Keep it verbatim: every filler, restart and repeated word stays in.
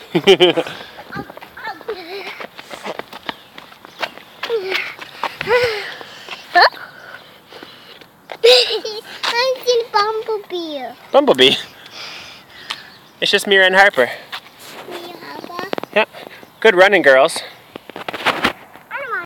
I see Bumblebee. Bumblebee? It's just Mira and Harper. Mira, Harper? Yep. Good running, girls.